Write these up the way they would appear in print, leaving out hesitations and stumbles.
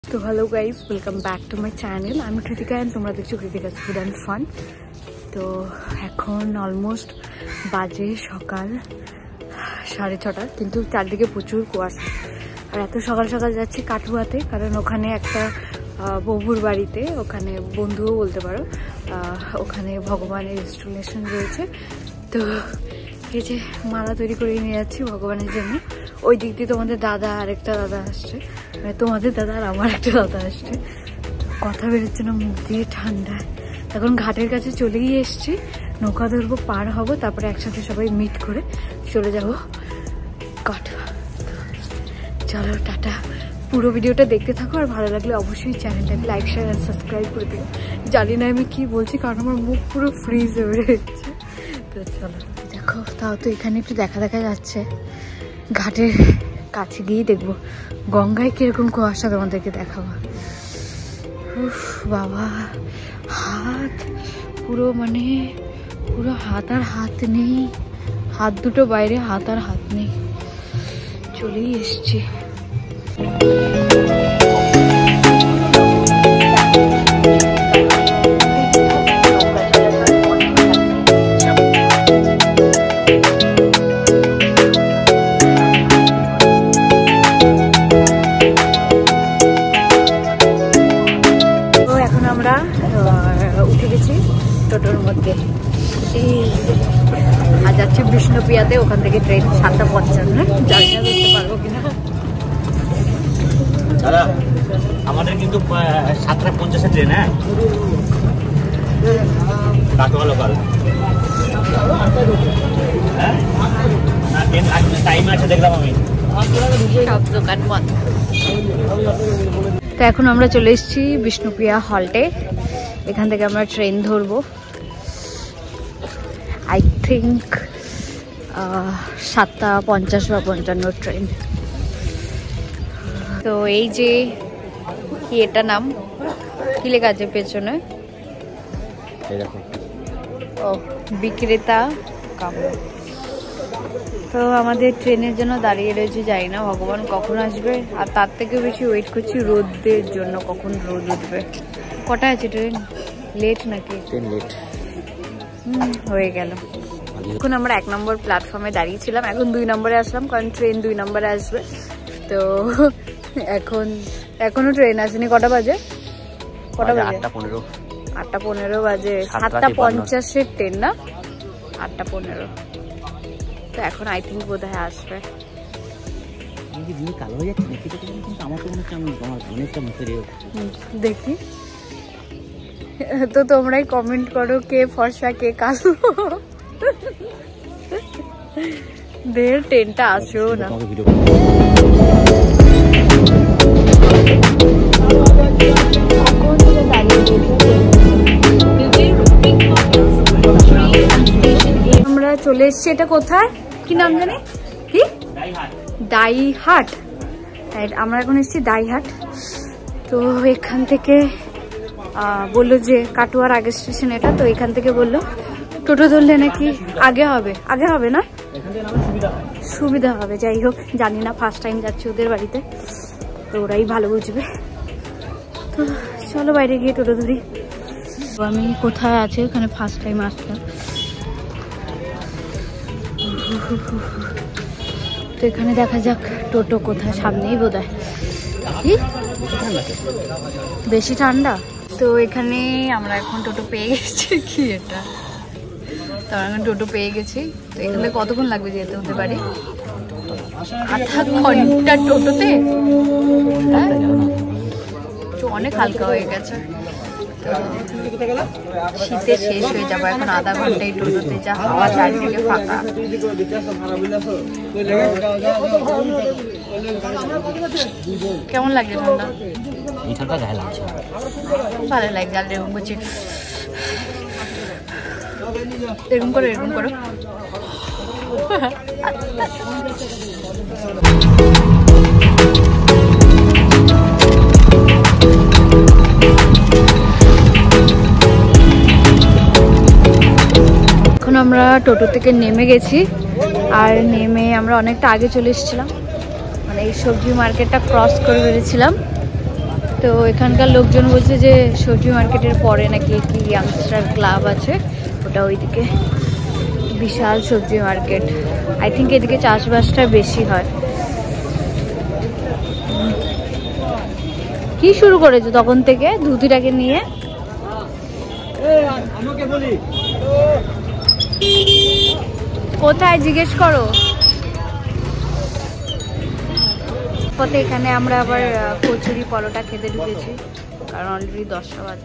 তো hello guys, welcome back to my channel. আমি Kritika and তোমরা দেখছো কৃতিকাস ফুড অ্যান্ড ফান। তো এখন অলমোস্ট বাজে সকাল 6:30, কিন্তু চারদিকে প্রচুর কুয়াশা। আর এত সকাল সকাল যাচ্ছি কাটুয়াতে, কারণ ওখানে একটা বৌভুর বাড়িতে, ওখানে বন্ধুও বলতে পারো, ওখানে ভগবানের ইনস্টলেশন রয়েছে। তো এই যে মালা তৈরি করে নিয়ে যাচ্ছি ভগবানের জন্য। ওই দিক দিয়ে তোমাদের দাদা, আরেকটা দাদা আসছে, মানে তোমাদের দাদা আর আমার একটা দাদা আসছে। কথা বেরোচ্ছে না মুখ দিয়ে, ঠান্ডায়। এখন ঘাটের কাছে চলেই এসছি, নৌকা ধরবো, পার হব, তারপরে একসাথে সবাই মিট করে চলে যাব কাটুয়া। চলো টাটা, পুরো ভিডিওটা দেখতে থাকো, আর ভালো লাগলে অবশ্যই চ্যানেলটাকে লাইক, শেয়ার আর সাবস্ক্রাইব করে দিও। জানি না আমি কি বলছি, কারণ আমার মুখ পুরো ফ্রিজ হয়ে রয়েছে। তো চলো দেখো, তাও তো এখানে একটু দেখা যাচ্ছে। ঘাটের কাছে গিয়েই দেখবো গঙ্গায় কিরকম কুয়াশা, তোমাদেরকে দেখাবো। উফ বাবা, হাত পুরো, মানে পুরো হাত আর হাত নেই, হাত দুটো বাইরে, হাত আর হাত নেই। চলেই এসছি। উঠে গেছি টোটোর মধ্যে, আর যাচ্ছি বিষ্ণুপ্রিয়াতে। ওখান থেকে ট্রেন 7:55, জানি না ধরতে পারবো কিনা। দাদা আমাদের কিন্তু 7:50 ট্রেন। হ্যাঁ, কাটোয়া লোকাল। হ্যাঁ, টাইম আছে দেখলাম আমি। সব দোকান বন্ধ। তো এখন আমরা চলে এসেছি বিষ্ণুপ্রিয়া হল্টে। এখান থেকে আমরা ট্রেন ধরবো, আই থিঙ্ক 7:50 বা 55 ট্রেন। তো এই যে কি, এটা নাম কি লেখা আছে পেছনে? ও, বিক্রেতা কামরা। তো আমাদের ট্রেনের জন্য দাঁড়িয়ে রয়েছে, যাই না ভগবান কখন আসবে। আর তার থেকে বেশি ওয়েট করছি রোদের জন্য, কখন রোদ উঠবে। কটা আছে ট্রেন? লেট নাকি? ট্রেন লেট হয়ে গেল। এখন আমরা 1 নম্বর প্ল্যাটফর্মে দাঁড়িয়েছিলাম, এখন 2 নম্বরে আসলাম, কারণ ট্রেন 2 নম্বরে আসবে। তো এখনো ট্রেন আসেনি। কটা বাজে? 8:15 বাজে। 7:50 ট্রেন না, 8:15। তো এখন আই থিঙ্ক বোধহয় আসবে। দেখি তো, তোমরাই কমেন্ট করো কে ফর্সা কে কালো। দের ট্রেনটা আসেও না। আমরা চলে এসছি, এটা কোথায়, কি নাম জানি, কি দাইহাট। আমরা এখন এসছি দাইহাট। তো এখান থেকে বললো যে কাটোয়ার আগের স্টেশন এটা। তো এখান থেকে বললো টোটো ধরলে নাকি আগে হবে না, সুবিধা হবে। যাই হোক, জানি না, ফার্স্ট টাইম যাচ্ছি ওদের বাড়িতে, তো ওরাই ভালো বুঝবে। তো চলো বাইরে গিয়ে টোটো ধরি। আমি কোথায় আছে, ওখানে ফার্স্ট টাইম আসলাম। তো এখানে দেখা যাক টোটো কোথায়, সামনেই বোধহয়। কি বেশি ঠান্ডা? তো এখানে আমরা এখন টোটো পেয়ে গেছি। কি এটা, তো আমরা এখন টোটো পেয়ে গেছি। তো এখানে কতক্ষণ লাগবে যেতে হতে পারে? 8 ঘন্টা টোটোতে? অনেক হালকা হয়ে গেছে। শীতে শেষ হয়ে যাবো এখন, আধা ঘন্টায় টোটোতে, যা হাওয়া, চারদিকে ফাঁকা। কেমন লাগছে ঠান্ডা? ভালো লাগছে। আর এরকম করছি, এরকম করো। এখন আমরা টোটো থেকে নেমে গেছি, আর নেমে আমরা অনেকটা আগে চলে এসেছিলাম, মানে এই সবজি মার্কেটটা ক্রস করে বেরিয়েছিলাম। তো এখানকার লোকজন বলছে যে সবজি মার্কেটের পরে নাকি কি ইয়াংস্টার ক্লাব আছে, ওটা ওইদিকে বিশাল সবজি মার্কেট। আই থিঙ্ক এদিকে চাষবাসটা বেশি হয়। কি শুরু করেছো তখন থেকে ধুতিটাকে নিয়ে? কোথায় জিজ্ঞেস করো। পথে এখানে আমরা আবার কচুরি পরোটা খেতে ঢুকেছি, কারণ অলরেডি 10টা বাজে।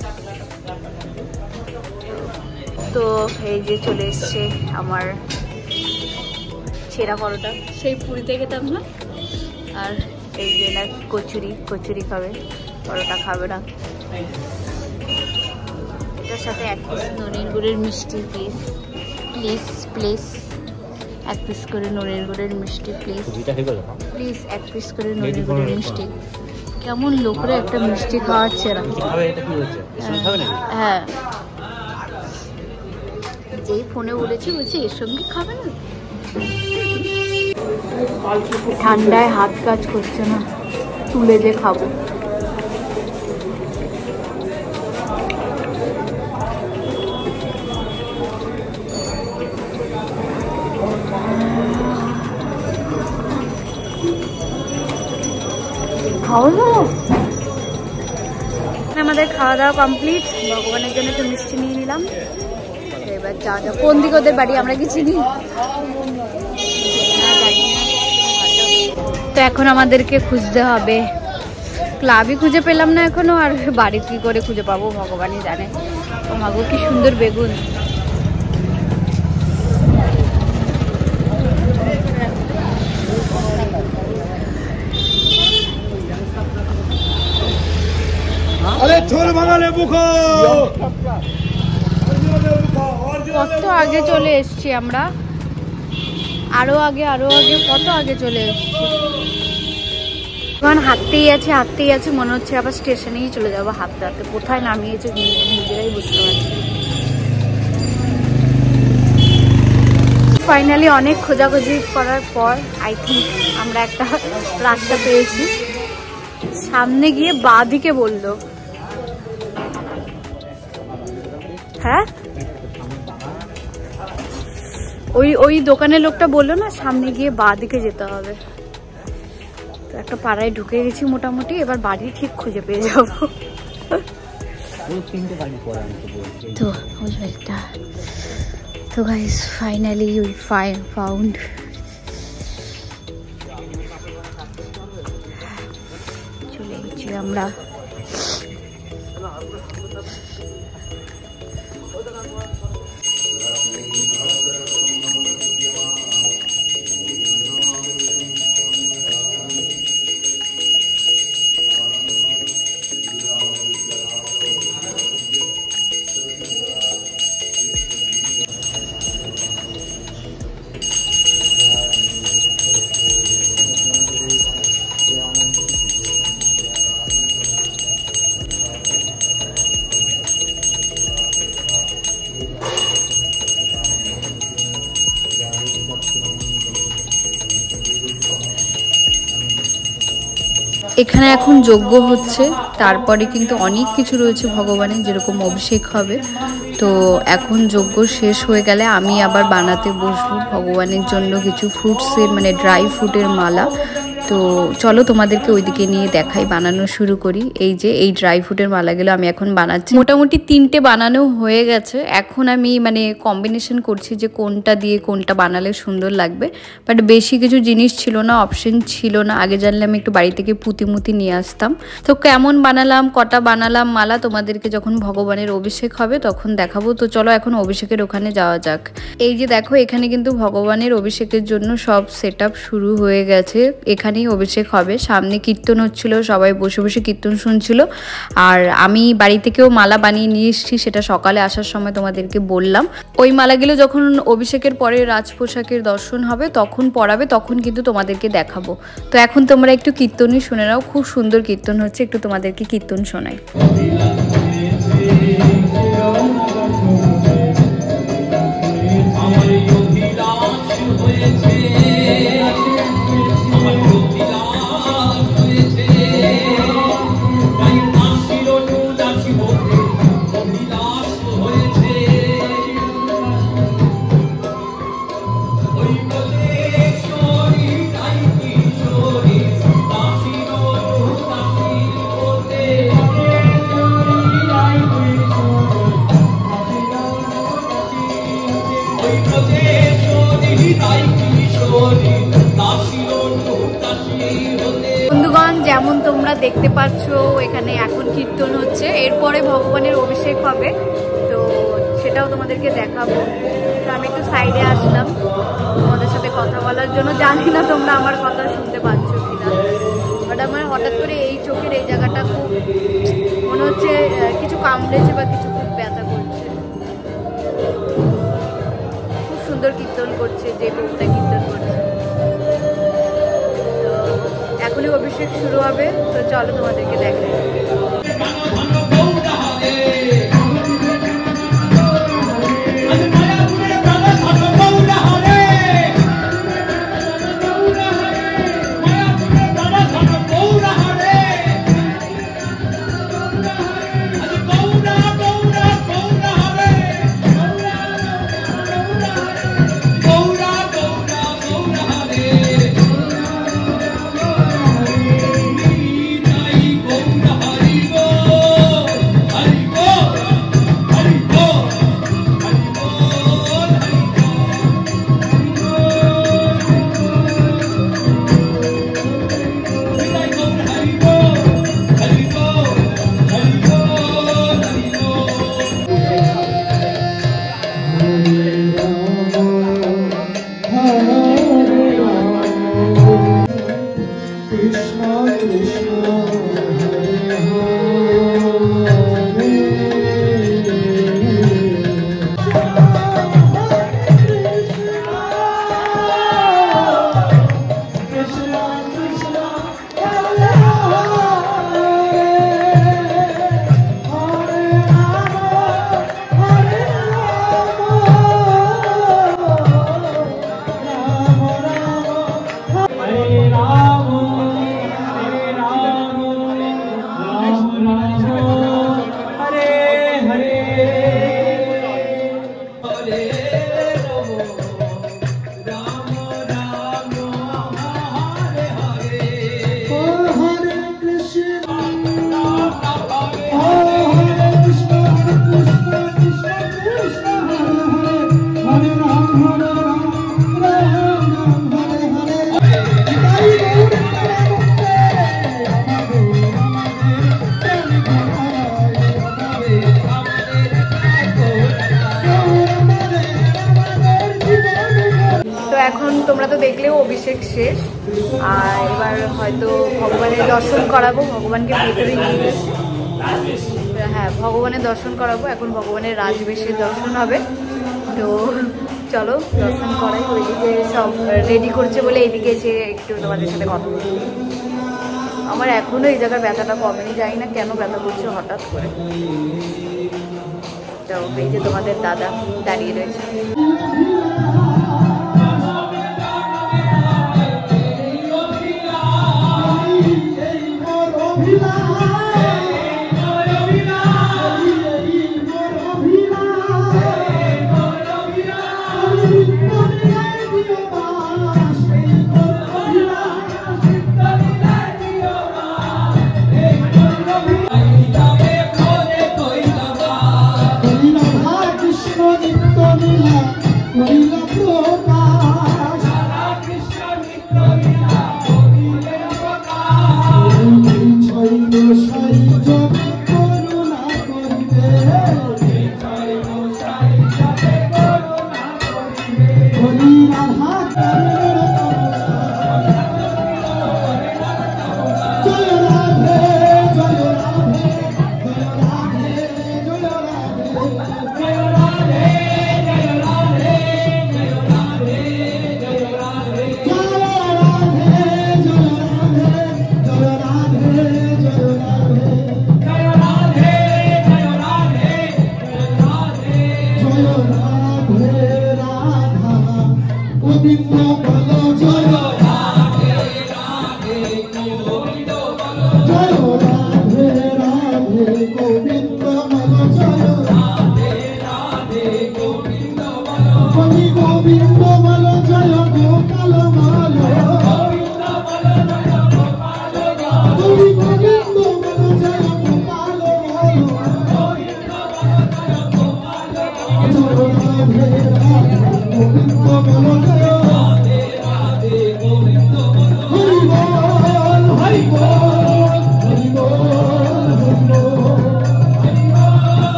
তো এই যে চলে এসছে আমার ছেঁড়া পরোটা, সেই পুরীতে খেতাম না। আর এই যে না কচুরি খাবে, পরোটা খাবে না। এটার সাথে 1 পিস ননির গুড়ের মিষ্টি প্লিজ 1 পিস করে ননির গুড়ের মিষ্টি প্লিজ 1 পিস করে ননির গুড়ের মিষ্টি। কেমন লোকরা একটা মিষ্টি খাওয়াচ্ছে না। হ্যাঁ, যেই ফোনে বলেছি বলছি এর সঙ্গে খাবে না। ঠান্ডায় হাত কাজ করছে না, তুলে যে খাবো। আমাদের খাওয়া দাওয়া কমপ্লিট। ভগবানের জন্য একটু মিষ্টি নিয়ে নিলাম। এবার যা কোন দিকে ওদের বাড়ি আমরা কি চিনি। তো এখন আমাদেরকে খুঁজতে হবে, ক্লাবই খুঁজে পেলাম না এখনো, আর বাড়ি কি করে খুঁজে পাবো ভগবানই জানে। ও মাগো কি সুন্দর বেগুন। কত আগে চলে এসছি আমরা, আরো আগে কত আগে চলে এসছি। এখন হাঁটতেই আছে মনে হচ্ছে আবার স্টেশনেই চলে যাবো হাঁটতে হাঁটতে। কোথায় নামিয়েছে নিজেরাই বুঝতে পারছি। ফাইনালি অনেক খোঁজাখুঁজি করার পর আই থিঙ্ক আমরা একটা রাস্তা পেয়েছি। সামনে গিয়ে বাঁ দিকে বললো। হ্যাঁ, ওই দোকানের লোকটা বললো না সামনে গিয়ে বাঁ দিকে যেতে হবে। তো একটা পাড়ায় ঢুকে গেছি মোটামুটি, এবার বাড়ি ঠিক খুঁজে পেয়ে যাবো। তো গাইস ফাইনালি উই ফাউন্ড। চলে গেছি আমরা। এখানে এখন যজ্ঞ হচ্ছে, তারপরে কিন্তু অনেক কিছু রয়েছে ভগবানের, যেরকম অভিষেক হবে। তো এখন যজ্ঞ শেষ হয়ে গেলে আমি আবার বানাতে বসবো ভগবানের জন্য কিছু ফ্রুটসের মানে ড্রাই ফ্রুটের মালা। তো চলো তোমাদেরকে ওইদিকে নিয়ে দেখাই, বানানো শুরু করি। এই যে এই ড্রাই ফ্রুটের মালাগুলো আমি এখন বানাচ্ছি। মোটামুটি 3টে বানানো হয়ে গেছে। এখন আমি মানে কম্বিনেশন করছি যে কোনটা দিয়ে কোনটা বানালে সুন্দর লাগবে। বাট বেশি কিছু জিনিস ছিল না, অপশন ছিল না। আগে জানলে আমি একটু বাড়ি থেকে পুঁতি নিয়ে আসতাম। তো কেমন বানালাম, কটা বানালাম মালা, তোমাদেরকে যখন ভগবানের অভিষেক হবে তখন দেখাবো। তো চলো এখন অভিষেকের ওখানে যাওয়া যাক। এই যে দেখো এখানে কিন্তু ভগবানের অভিষেকের জন্য সব সেট আপ শুরু হয়ে গেছে। এখানেই অভিষেক হবে। সামনে কীর্তন হচ্ছিল, সবাই বসে বসে কীর্তন শুনছিল। আর আমি বাড়ি থেকেও মালা বানিয়ে নিয়ে এসেছি, সেটা সকালে আসার সময় তোমাদেরকে বললাম। ওই মালাগুলো যখন অভিষেকের পরে রাজপোশাকের দর্শন হবে তখন পরাবে, তখন কিন্তু তোমাদেরকে দেখাবো। তো এখন তোমরা একটু কীর্তনই শুনে নাও, খুব সুন্দর কীর্তন হচ্ছে। একটু তোমাদেরকে কীর্তন শোনাই। দেখতে পাচ্ছ এখানে এখন কীর্তন হচ্ছে, এরপরে ভগবানের অভিষেক হবে, তো সেটাও তোমাদেরকে দেখাবো। তো আমি একটু সাইডে আসলাম তোমাদের সাথে কথা বলার জন্য, জানি না তোমরা আমার কথা শুনতে পাচ্ছ কিনা, বাট আমার হঠাৎ করে এই চোখের এই জায়গাটা খুব মনে হচ্ছে কিছু কামড়েছে বা কিছু খুব ব্যথা করছে। খুব সুন্দর কীর্তন করছে, যে বউটা কীর্তন করছে। তো এখনই অভিষেক শুরু হবে, তো চলো তোমাদেরকে দেখাই। এখন তোমরা তো দেখলেও অভিষেক শেষ, আর এবার হয়তো ভগবানের দর্শন করাবো, ভগবানকে ভেতরে নিয়ে, হ্যাঁ ভগবানের দর্শন করাবো। এখন ভগবানের রাজবেশের দর্শন হবে, তো চলো দর্শন করাই। ওইদিকে সব রেডি করছে বলে এইদিকে এসে একটু তোমাদের সাথে কথা বলছি। আমার এখনও এই জায়গার ব্যথাটা কমেনি, যাই না কেন ব্যথা করছে হঠাৎ করে। তো এই যে তোমাদের দাদা দাঁড়িয়ে রয়েছে। Hare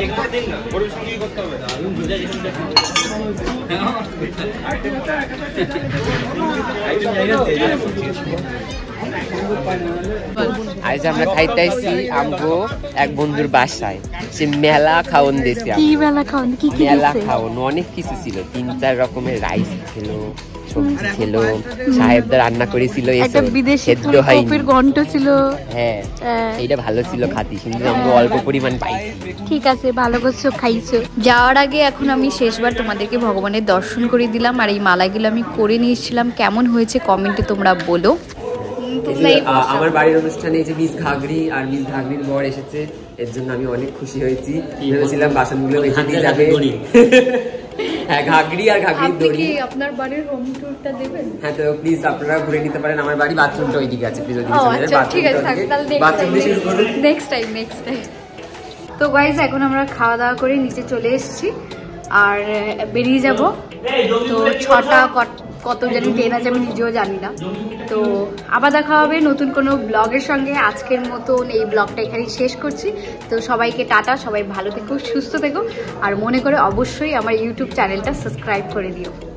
আজ আমরা খাইতে আইছি আমগো এক বন্ধুর বাসায়, সে মেলা খাওন দিয়েছে। কি মেলা খাওন? কি কি মেলা খাওন অনেক কিছু ছিল, 3-4 রকমের রাইস ছিল, সবজি ছিল, সাহেবদা রান্না করেছিল, একটা বিদেশি ফুলকপির ঘন্ট ছিল। হ্যাঁ এইটা ভালো ছিল খাতি, কিন্তু আমরা অল্প পরিমাণ পাইছি। ঠিক আছে, ভালো করছো, খাইছো। যাওয়ার আগে এখন আমি শেষবার তোমাদেরকে ভগবানের দর্শন করে দিলাম, আর এই মালাগুলো আমি করে নিয়েছিলাম। কেমন হয়েছে কমেন্টে তোমরা বলো। আমার বাড়ির অনুষ্ঠানে যে মিস ঘাগরি আর মিস ঘাগরির বর এসেছে, এর জন্য আমি অনেক খুশি হয়েছি। ভেবেছিলাম বাসনগুলো বেঁচে দিয়ে যাবে। হ্যাঁ, ঘাগরি আর ঘাগরির দড়ি। আপনার বাড়ির হোম ট্যুরটা দেবেন? হ্যাঁ, তো প্লিজ আপনারা ঘুরে নিতে পারেন। আমার বাড়ি বাথরুমটা ওইদিকে আছে, প্লিজ ঠিক আছে, নেক্সট টাইম। তো গাইস, এখন আমরা খাওয়া দাওয়া করে নিচে চলে এসেছি আর বেরিয়ে যাব। তো 6টা কত জানি ট্রেন আছে, আমি নিজেও জানি না। তো আবার দেখা হবে নতুন কোনো ব্লগের সঙ্গে। আজকের মতন এই ব্লগটা এখানেই শেষ করছি। তো সবাইকে টাটা, সবাই ভালো থেকো, সুস্থ থেকো, আর মনে করে অবশ্যই আমার ইউটিউব চ্যানেলটা সাবস্ক্রাইব করে দিও।